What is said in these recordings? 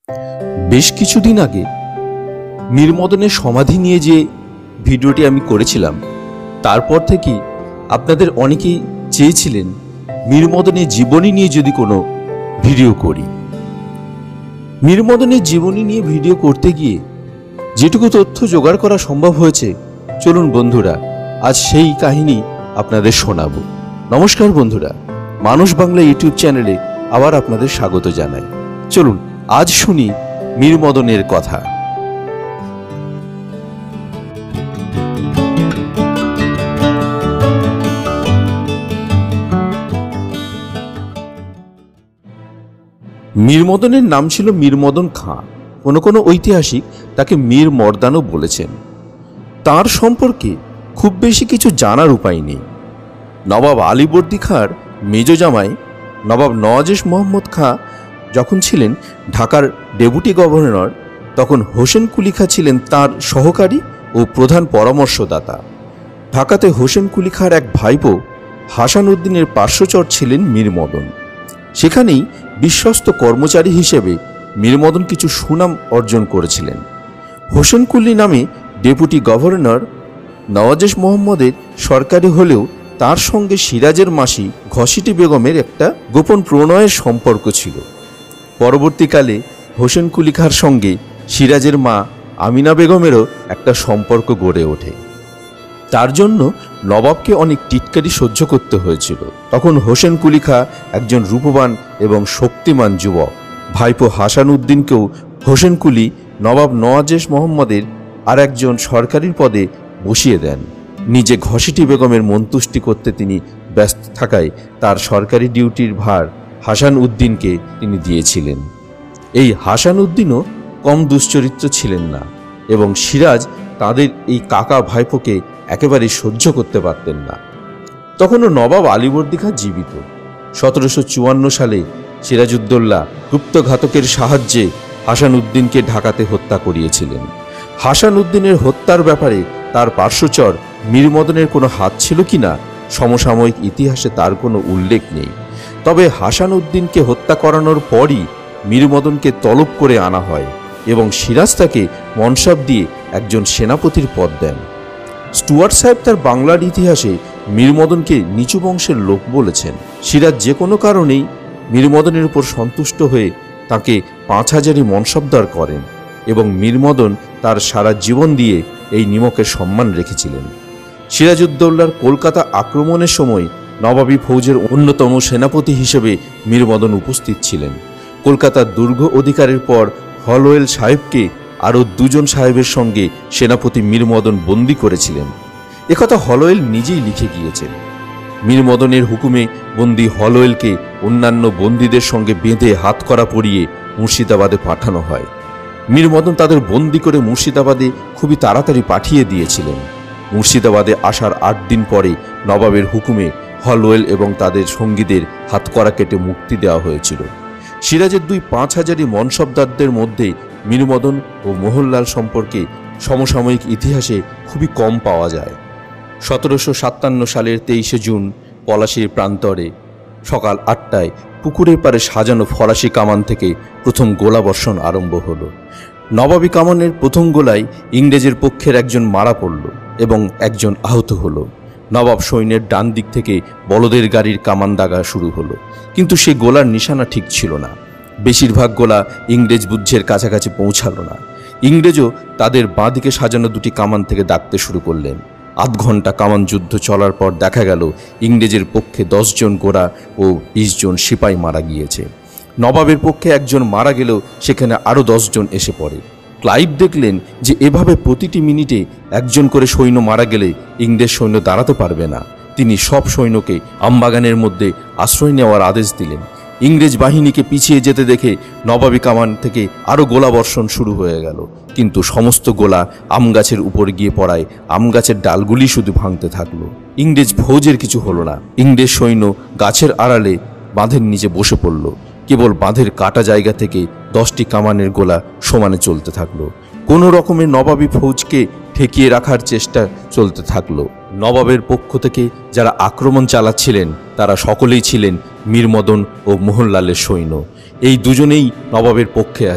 বেশ কিছুদিন আগে মীর মদনের সমাধি নিয়ে যে ভিডিওটি আমি করেছিলাম, তারপর থেকে আপনাদের অনেকেই চেয়েছিলেন মীর মদনের জীবনী নিয়ে যদি কোনো ভিডিও করি। মীর মদনের জীবনী নিয়ে ভিডিও করতে গিয়ে যেটুকু তথ্য জোগাড় করা সম্ভব হয়েছে, চলুন বন্ধুরা আজ সেই কাহিনী আপনাদের শোনাবো। নমস্কার বন্ধুরা, মানুষ বাংলা ইউটিউব চ্যানেলে আবার আপনাদের স্বাগত জানাই। চলুন আজ শুনি মীর মদনের কথা। মীর মদনের নাম ছিল মীর মদন খাঁ। কোনো কোনো ঐতিহাসিক তাকে মীর মর্দানও বলেছেন। তার সম্পর্কে খুব বেশি কিছু জানার উপায় নেই। নবাব আলীবর্দী খাঁর মেজ জামাই নবাব নওয়াজেশ মোহাম্মদ খাঁ যখন ছিলেন ঢাকার ডেপুটি গভর্নর, তখন হোসেন কুলি খাঁ ছিলেন তার সহকারী ও প্রধান পরামর্শদাতা। ঢাকাতে হোসেন কুলি খাঁর এক ভাইপো হাসান উদ্দিনের পার্শ্বচর ছিলেন মীর মদন। সেখানেই বিশ্বস্ত কর্মচারী হিসেবে মীর মদন কিছু সুনাম অর্জন করেছিলেন। হোসেন কুলি নামে ডেপুটি গভর্নর নওয়াজেশ মোহাম্মদের সরকারি হলেও তার সঙ্গে সিরাজের মাসি ঘসিটি বেগমের একটা গোপন প্রণয়ের সম্পর্ক ছিল। পরবর্তীকালে হোসেন কুলি খাঁর সঙ্গে সিরাজের মা আমিনা বেগমেরও একটা সম্পর্ক গড়ে ওঠে। তার জন্য নবাবকে অনেক টিটকারি সহ্য করতে হয়েছিল। তখন হোসেন কুলি খাঁ একজন রূপবান এবং শক্তিমান যুবক। ভাইপো হাসান উদ্দিনকেও হোসেন কুলি নবাব নওয়াজেশ মোহাম্মদের আর একজন সরকারি পদে বসিয়ে দেন। নিজে ঘসিটি বেগমের মন্তুষ্টি করতে তিনি ব্যস্ত থাকায় তার সরকারি ডিউটির ভার হাসান উদ্দিনকে তিনি দিয়েছিলেন। এই হাসান উদ্দিনও কম দুশ্চরিত্র ছিলেন না এবং সিরাজ তাদের এই কাকা ভাইপোকে একেবারেই সহ্য করতে পারতেন না। তখনও নবাব আলীবর্দী খাঁ জীবিত। 1754 সালে সিরাজউদ্দৌলা গুপ্তঘাতকের সাহায্যে হাসান উদ্দিনকে ঢাকাতে হত্যা করিয়েছিলেন। হাসান উদ্দিনের হত্যার ব্যাপারে তার পার্শ্বচর মীর মদনের কোনো হাত ছিল কিনা সমসাময়িক ইতিহাসে তার কোনো উল্লেখ নেই। তবে হাসান উদ্দিনকে হত্যা করানোর পরই মীর মদনকে তলব করে আনা হয় এবং সিরাজ তাকে মনসাব দিয়ে একজন সেনাপতির পদ দেন। স্টুয়ার্ট সাহেব তার বাংলার ইতিহাসে মীর মদনকে নিচু বংশের লোক বলেছেন। সিরাজ যে কোনো কারণেই মীর মদনের উপর সন্তুষ্ট হয়ে তাকে 5000 মনসবদার করেন এবং মীর মদন তার সারা জীবন দিয়ে এই নিমকের সম্মান রেখেছিলেন। সিরাজউদ্দৌলার কলকাতা আক্রমণের সময় নবাবী ফৌজের অন্যতম সেনাপতি হিসেবে মীর মদন উপস্থিত ছিলেন। কলকাতার দুর্গ অধিকারের পর হলওয়েল সাহেবকে আরও 2 জন সাহেবের সঙ্গে সেনাপতি মীর মদন বন্দি করেছিলেন। একথা হলওয়েল নিজেই লিখে গিয়েছেন। মীর মদনের হুকুমে বন্দি হলওয়েলকে অন্যান্য বন্দীদের সঙ্গে বেঁধে হাতকড়া পরিয়ে মুর্শিদাবাদে পাঠানো হয়। মীর মদন তাদের বন্দি করে মুর্শিদাবাদে খুবই তাড়াতাড়ি পাঠিয়ে দিয়েছিলেন। মুর্শিদাবাদে আসার 8 দিন পরে নবাবের হুকুমে হলওয়েল এবং তাদের সঙ্গীদের হাতকড়া কেটে মুক্তি দেওয়া হয়েছিল। সিরাজের 2 5000 মনসবদারদের মধ্যে মীর মদন ও মোহনলাল সম্পর্কে সমসাময়িক ইতিহাসে খুবই কম পাওয়া যায়। 1757 সালের 23 জুন পলাশীর প্রান্তরে সকাল 8টায় পুকুরের পাড়ে সাজানো ফরাসি কামান থেকে প্রথম গোলাবর্ষণ আরম্ভ হলো। নবাবী কামানের প্রথম গোলায় ইংরেজের পক্ষের একজন মারা পড়ল এবং একজন আহত হলো। নবাব সৈন্যের ডান দিক থেকে বলদের গাড়ির কামান দাগা শুরু হলো, কিন্তু সে গোলার নিশানা ঠিক ছিল না। বেশিরভাগ গোলা ইংরেজ বুদ্ধের কাছাকাছি পৌঁছালো না। ইংরেজও তাদের বাঁ দিকে সাজানো 2টি কামান থেকে দাগতে শুরু করলেন। 8 ঘন্টা কামান যুদ্ধ চলার পর দেখা গেল ইংরেজের পক্ষে 10 জন গোরা ও 20 জন সিপাই মারা গিয়েছে। নবাবের পক্ষে একজন মারা গেলেও সেখানে আরও 10 জন এসে পড়ে। ক্লাইভ দেখলেন যে এভাবে প্রতিটি মিনিটে একজন করে সৈন্য মারা গেলে ইংরেজ সৈন্য দাঁড়াতে পারবে না। তিনি সব সৈন্যকে আমবাগানের মধ্যে আশ্রয় নেওয়ার আদেশ দিলেন। ইংরেজ বাহিনীকে পিছিয়ে যেতে দেখে নবাবী কামান থেকে আরও গোলাবর্ষণ শুরু হয়ে গেল, কিন্তু সমস্ত গোলা আম গাছের উপর গিয়ে পড়ায় আম গাছের ডালগুলি শুধু ভাঙতে থাকলো। ইংরেজ ফৌজের কিছু হলো না। ইংরেজ সৈন্য গাছের আড়ালে বাঁধের নিচে বসে পড়ল। কেবল বাঁধের কাটা জায়গা থেকে 10টি কামানের গোলা সমানে চলতে থাকলো। কোনো রকমের নবাবী ফৌজকে ঠেকিয়ে রাখার চেষ্টা চলতে থাকলো। নবাবের পক্ষ থেকে যারা আক্রমণ চালাচ্ছিলেন তারা সকলেই ছিলেন মীর মদন ও মোহনলালের সৈন্য। এই দুজনেই নবাবের পক্ষে আছেন।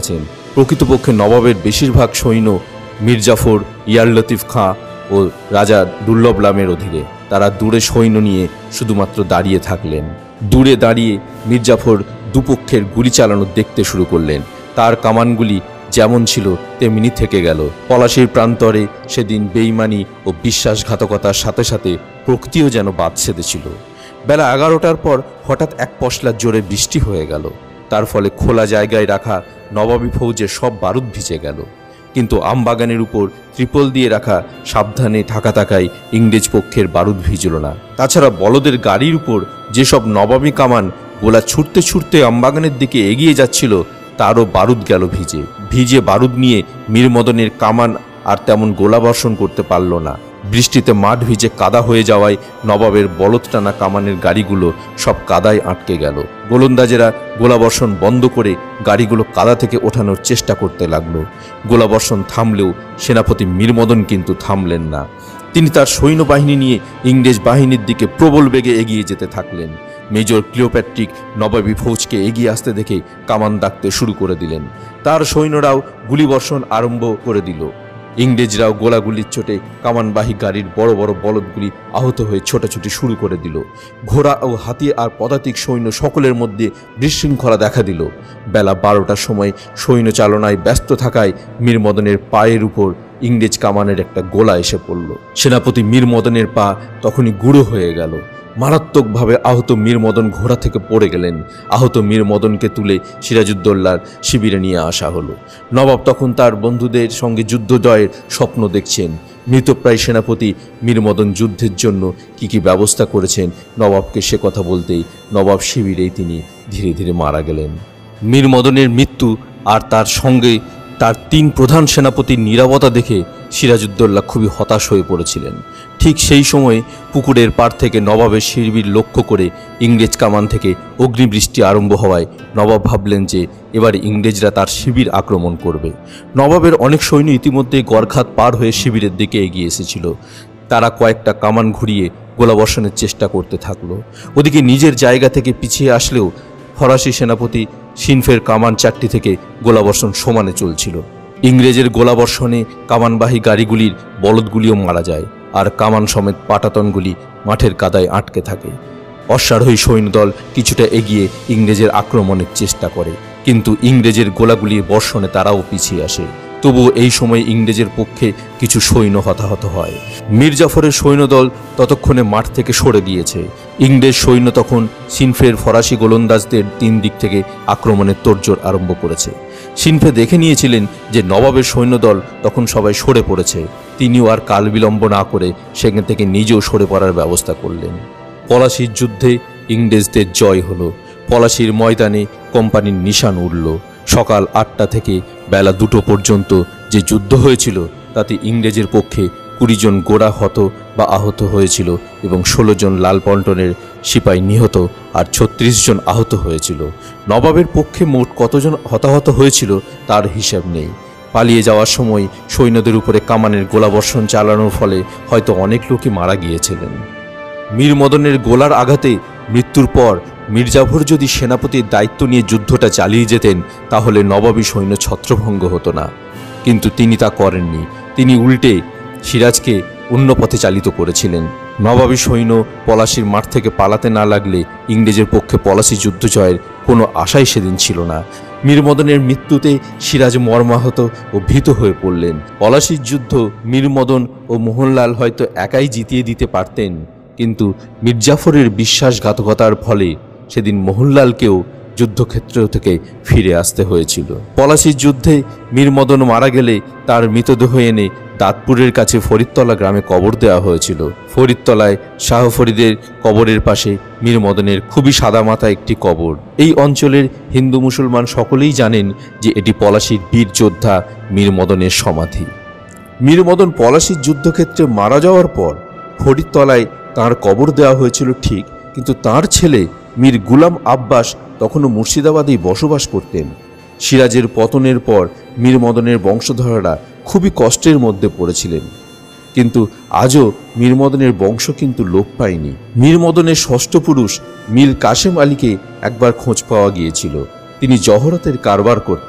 প্রকৃতপক্ষে নবাবের বেশিরভাগ সৈন্য মীর জাফর, ইয়ার লতিফ খাঁ ও রাজা দুর্লভ লামের অধীনে। তারা দূরে সৈন্য নিয়ে শুধুমাত্র দাঁড়িয়ে থাকলেন। দূরে দাঁড়িয়ে মীর জাফর দুপক্ষের গুলি চালানো দেখতে শুরু করলেন। তার কামানগুলি যেমন ছিল তেমনি থেকে গেল। পলাশীর প্রান্তরে সেদিন বেইমানি ও বিশ্বাসঘাতকতার সাথে সাথে প্রকৃতিও যেন বাদ সেধেছিল। বেলা 11টার পর হঠাৎ এক পশলা জোরে বৃষ্টি হয়ে গেল। তার ফলে খোলা জায়গায় রাখা নবাবী ফৌজের সব বারুদ ভিজে গেল। কিন্তু আমবাগানের উপর ত্রিপল দিয়ে রাখা সাবধানে ঢাকা থাকায় ইংরেজ পক্ষের বারুদ ভিজল না। তাছাড়া বলদের গাড়ির উপর যেসব নবাবী কামান গোলা ছুটতে ছুটতে আমবাগানের দিকে এগিয়ে যাচ্ছিল, তারও বারুদ গেল ভিজে। ভিজে বারুদ নিয়ে মীর মদনের কামান আর তেমন গোলাবর্ষণ করতে পারল না। বৃষ্টিতে মাঠ ভিজে কাদা হয়ে যাওয়ায় নবাবের বলদ টানা কামানের গাড়িগুলো সব কাদায় আটকে গেল। গোলন্দাজেরা গোলাবর্ষণ বন্ধ করে গাড়িগুলো কাদা থেকে ওঠানোর চেষ্টা করতে লাগলো। গোলাবর্ষণ থামলেও সেনাপতি মীর মদন কিন্তু থামলেন না। তিনি তার সৈন্যবাহিনী নিয়ে ইংরেজ বাহিনীর দিকে প্রবল বেগে এগিয়ে যেতে থাকলেন। মেজর ক্লিওপ্যাট্রিক নবাবী ফৌজকে এগিয়ে আসতে দেখে কামান দাগতে শুরু করে দিলেন। তার সৈন্যরাও গুলিবর্ষণ আরম্ভ করে দিল। ইংরেজরাও গোলাগুলির চোটে কামানবাহী গাড়ির বড় বড় বলদগুলি আহত হয়ে ছোটাছুটি শুরু করে দিল। ঘোড়া ও হাতি আর পদাতিক সৈন্য সকলের মধ্যে বিশৃঙ্খলা দেখা দিল। বেলা 12টার সময় সৈন্য চালনায় ব্যস্ত থাকায় মীর মদনের পায়ের উপর ইংরেজ কামানের একটা গোলা এসে পড়ল। সেনাপতি মীর মদনের পা তখনই গুঁড়ো হয়ে গেল। মারাত্মকভাবে আহত মীর মদন ঘোড়া থেকে পড়ে গেলেন। আহত মীর মদনকে তুলে সিরাজউদ্দৌলার শিবিরে নিয়ে আসা হলো। নবাব তখন তার বন্ধুদের সঙ্গে যুদ্ধ জয়ের স্বপ্ন দেখছেন। মৃতপ্রায় সেনাপতি মীর মদন যুদ্ধের জন্য কি ব্যবস্থা করেছেন নবাবকে সে কথা বলতেই নবাব শিবিরেই তিনি ধীরে ধীরে মারা গেলেন। মীর মদনের মৃত্যু আর তার সঙ্গে তার 3 প্রধান সেনাপতির নীরবতা দেখে সিরাজউদ্দৌলা খুবই হতাশ হয়ে পড়েছিলেন। ঠিক সেই সময়ে পুকুরের পাড় থেকে নবাবের শিবির লক্ষ্য করে ইংরেজ কামান থেকে অগ্নিবৃষ্টি আরম্ভ হওয়ায় নবাব ভাবলেন যে এবার ইংরেজরা তার শিবির আক্রমণ করবে। নবাবের অনেক সৈন্য ইতিমধ্যে গড়খাত পার হয়ে শিবিরের দিকে এগিয়ে এসেছিল। তারা কয়েকটা কামান ঘুরিয়ে গোলাবর্ষণের চেষ্টা করতে থাকলো। ওদিকে নিজের জায়গা থেকে পিছিয়ে আসলেও ফরাসি সেনাপতি সিনফের কামান 4টি থেকে গোলাবর্ষণ সমানে চলছিল। ইংরেজের গোলাবর্ষণে কামানবাহী গাড়িগুলির বলদগুলিও মারা যায়, আর কামান সমেত পাটাতনগুলি মাঠের কাদায় আটকে থাকে। অশ্বারোহী সৈন্যদল কিছুটা এগিয়ে ইংরেজের আক্রমণের চেষ্টা করে, কিন্তু ইংরেজের গোলাগুলির বর্ষণে তারাও পিছিয়ে আসে। তবুও এই সময় ইংরেজের পক্ষে কিছু সৈন্য হতাহত হয়। মীর জাফরের সৈন্যদল ততক্ষণে মাঠ থেকে সরে গিয়েছে। ইংরেজ সৈন্য তখন সিনফের ফরাসি গোলন্দাজদের 3 দিক থেকে আক্রমণের তোড়জোড় আরম্ভ করেছে। সিনফে দেখে নিয়েছিলেন যে নবাবের সৈন্যদল তখন সবাই সরে পড়েছে। তিনিও আর কাল বিলম্ব না করে সেখান থেকে নিজেও সরে পড়ার ব্যবস্থা করলেন। পলাশীর যুদ্ধে ইংরেজদের জয় হলো। পলাশীর ময়দানে কোম্পানির নিশান উড়ল। সকাল 8টা থেকে বেলা 2টো পর্যন্ত যে যুদ্ধ হয়েছিল তাতে ইংরেজের পক্ষে 20 জন গোড়া হত বা আহত হয়েছিল এবং 16 জন লালপন্টনের সিপাহী নিহত আর 36 জন আহত হয়েছিল। নবাবের পক্ষে মোট কতজন হতাহত হয়েছিল তার হিসাব নেই। পালিয়ে যাওয়ার সময় সৈন্যদের উপরে কামানের গোলাবর্ষণ চালানোর ফলে হয়তো অনেক লোকই মারা গিয়েছিলেন। মীর মদনের গোলার আঘাতে মৃত্যুর পর মীর জাফর যদি সেনাপতির দায়িত্ব নিয়ে যুদ্ধটা চালিয়ে যেতেন তাহলে নবাবী সৈন্য ছত্রভঙ্গ হতো না, কিন্তু তিনি তা করেননি। তিনি উল্টে সিরাজকে অন্য পথে চালিত করেছিলেন। নবাবী সৈন্য পলাশীর মাঠ থেকে পালাতে না লাগলে ইংরেজের পক্ষে পলাশী যুদ্ধ জয়ের কোনো আশাই সেদিন ছিল না। মীর মদনের মৃত্যুতে সিরাজ মর্মাহত ও ভীত হয়ে পড়লেন। পলাশীর যুদ্ধ মীর মদন ও মোহনলাল হয়তো একাই জিতিয়ে দিতে পারতেন, কিন্তু মীর জাফরের বিশ্বাসঘাতকতার ফলে সেদিন মোহনলালকেও যুদ্ধক্ষেত্র থেকে ফিরে আসতে হয়েছিল। পলাশীর যুদ্ধে মীর মদন মারা গেলে তার মৃতদেহ এনে দাঁতপুরের কাছে ফরিদতলা গ্রামে কবর দেওয়া হয়েছিল। ফরিদতলায় শাহ ফরিদের কবরের পাশে মীর মদনের খুবই সাদামাথা একটি কবর। এই অঞ্চলের হিন্দু মুসলমান সকলেই জানেন যে এটি পলাশীর বীর যোদ্ধা মীর মদনের সমাধি। মীর মদন পলাশীর যুদ্ধক্ষেত্রে মারা যাওয়ার পর ফরিদতলায় তাঁর কবর দেওয়া হয়েছিল ঠিক, কিন্তু তার ছেলে মীর গুলাম আব্বাস তখনও মুর্শিদাবাদেই বসবাস করতেন। সিরাজের পতনের পর মীর মদনের বংশধররা খুবই কষ্টের মধ্যে পড়েছিলেন, কিন্তু আজও মীর মদনের বংশ কিন্তু লোপ পায়নি। মীর মদনের ষষ্ঠ পুরুষ মীর কাসেম আলীকে একবার খোঁজ পাওয়া গিয়েছিল। তিনি জহরতের কারবার করতেন।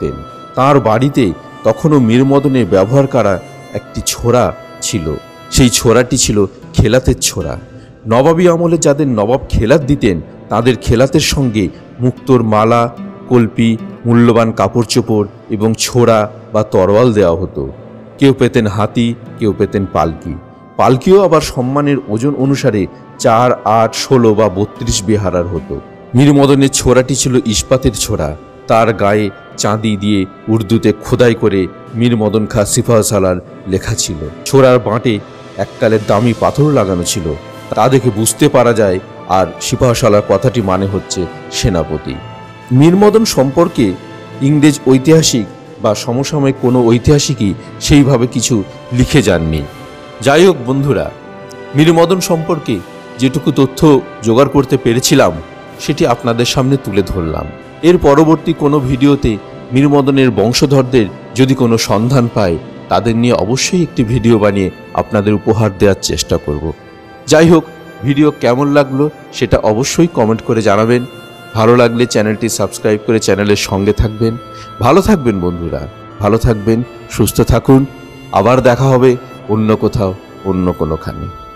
তার বাড়িতে তখনও মীরমদনের ব্যবহার করা একটি ছোরা ছিল। সেই ছোরাটি ছিল খেলাতের ছোরা। নবাবী আমলে যাদের নবাব খেলাত দিতেন তাদের খেলাতের সঙ্গে মুক্তোর মালা, কলপি, মূল্যবান কাপড় চোপড় এবং ছোরা বা তরোয়াল দেওয়া হতো। কেউ পেতেন হাতি, কেউ পেতেন পালকি। পালকিও আবার সম্মানের ওজন অনুসারে 4, 8, 16 বা 32 বেহারার হতো। মীরমদনের ছোরাটি ছিল ইস্পাতের ছোরা। তার গায়ে চাঁদি দিয়ে উর্দুতে খোদাই করে মীরমদন খাঁ সিপাহসালার লেখা ছিল। ছোরার বাঁটে এককালে দামি পাথর লাগানো ছিল, তা দেখে বুঝতে পারা যায়। আর সিপাহসালার কথাটি মানে হচ্ছে সেনাপতি। মীরমদন সম্পর্কে ইংরেজ ঐতিহাসিক বা সমসাময়িক কোনো ঐতিহাসিকই সেইভাবে কিছু লিখে যাননি। যাই হোক বন্ধুরা, মীরমদন সম্পর্কে যেটুকু তথ্য জোগাড় করতে পেরেছিলাম সেটি আপনাদের সামনে তুলে ধরলাম। এর পরবর্তী কোনো ভিডিওতে মীরমদনের বংশধরদের যদি কোনো সন্ধান পাই তাদের নিয়ে অবশ্যই একটি ভিডিও বানিয়ে আপনাদের উপহার দেওয়ার চেষ্টা করব। যাই হোক, ভিডিও কেমন লাগলো সেটা অবশ্যই কমেন্ট করে জানাবেন। ভালো লাগলে চ্যানেলটি সাবস্ক্রাইব করে চ্যানেলের সঙ্গে থাকবেন। ভালো থাকবেন বন্ধুরা, ভালো থাকবেন, সুস্থ থাকুন। আবার দেখা হবে অন্য কোথাও, অন্য কোনোখানে।